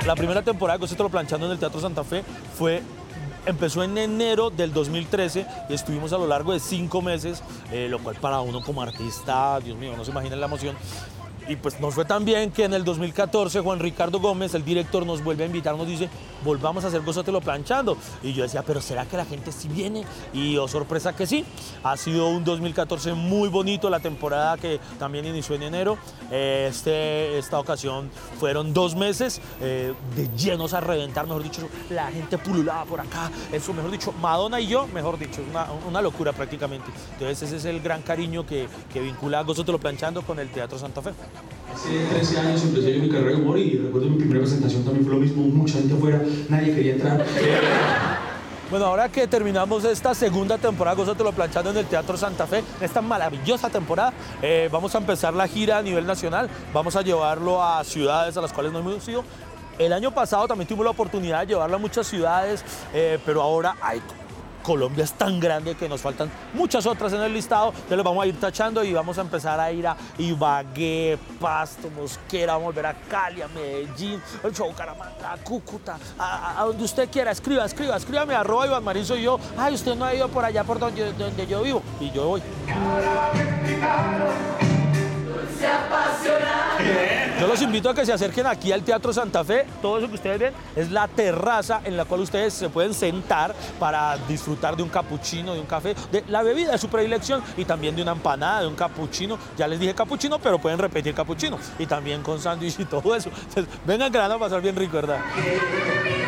La primera temporada de Gózatelo Planchando en el Teatro Santa Fe empezó en enero del 2013 y estuvimos a lo largo de 5 meses, lo cual para uno como artista, Dios mío, no se imagina la emoción. Y pues nos fue tan bien que en el 2014 Juan Ricardo Gómez, el director, nos vuelve a invitar, nos dice, volvamos a hacer Gózatelo Planchando. Y yo decía, pero ¿será que la gente sí viene? Y oh, sorpresa que sí. Ha sido un 2014 muy bonito, la temporada que también inició en enero. Esta ocasión fueron 2 meses de llenos a reventar, mejor dicho, la gente pululaba por acá. Eso, mejor dicho, Madonna y yo, mejor dicho, una locura prácticamente. Entonces ese es el gran cariño que vincula a Gózatelo Planchando con el Teatro Santa Fe. Hace 13 años empecé yo mi carrera de humor y recuerdo mi primera presentación también fue lo mismo, mucha gente afuera, nadie quería entrar. Bueno, ahora que terminamos esta segunda temporada, Gózatelo Planchando en el Teatro Santa Fe, esta maravillosa temporada, vamos a empezar la gira a nivel nacional, vamos a llevarlo a ciudades a las cuales no hemos ido. El año pasado también tuvimos la oportunidad de llevarlo a muchas ciudades, pero ahora Colombia es tan grande que nos faltan muchas otras en el listado, entonces los vamos a ir tachando y vamos a empezar a ir a Ibagué, Pasto, Mosquera, vamos a volver a Cali, a Medellín, Bucaramanga, a Cúcuta, a donde usted quiera, escríbame, @Iván Marín soy yo, ay, usted no ha ido por allá por donde yo vivo, y yo voy. Yo los invito a que se acerquen aquí al Teatro Santa Fe. Todo eso que ustedes ven es la terraza en la cual ustedes se pueden sentar para disfrutar de un capuchino, de un café, de la bebida de su predilección y también de una empanada, de un capuchino. Ya les dije capuchino, pero pueden repetir capuchino. Y también con sándwich y todo eso. Entonces, vengan que la van a pasar bien rico, ¿verdad?